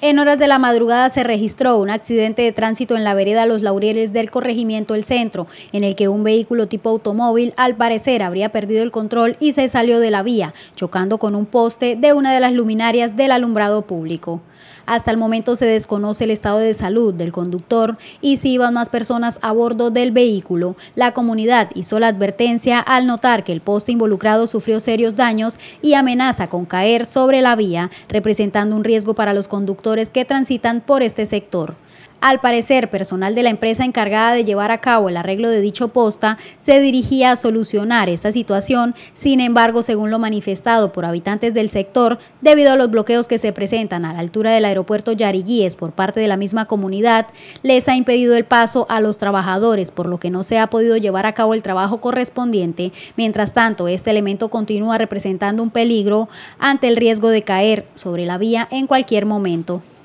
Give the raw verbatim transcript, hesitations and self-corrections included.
En horas de la madrugada se registró un accidente de tránsito en la vereda Los Laureles del corregimiento El Centro, en el que un vehículo tipo automóvil al parecer habría perdido el control y se salió de la vía, chocando con un poste de una de las luminarias del alumbrado público. Hasta el momento se desconoce el estado de salud del conductor y si iban más personas a bordo del vehículo. La comunidad hizo la advertencia al notar que el poste involucrado sufrió serios daños y amenaza con caer sobre la vía, representando un riesgo para los conductores que transitan por este sector. Al parecer, personal de la empresa encargada de llevar a cabo el arreglo de dicho posta se dirigía a solucionar esta situación. Sin embargo, según lo manifestado por habitantes del sector, debido a los bloqueos que se presentan a la altura del aeropuerto Yariguíes por parte de la misma comunidad, les ha impedido el paso a los trabajadores, por lo que no se ha podido llevar a cabo el trabajo correspondiente. Mientras tanto, este elemento continúa representando un peligro ante el riesgo de caer sobre la vía en cualquier momento.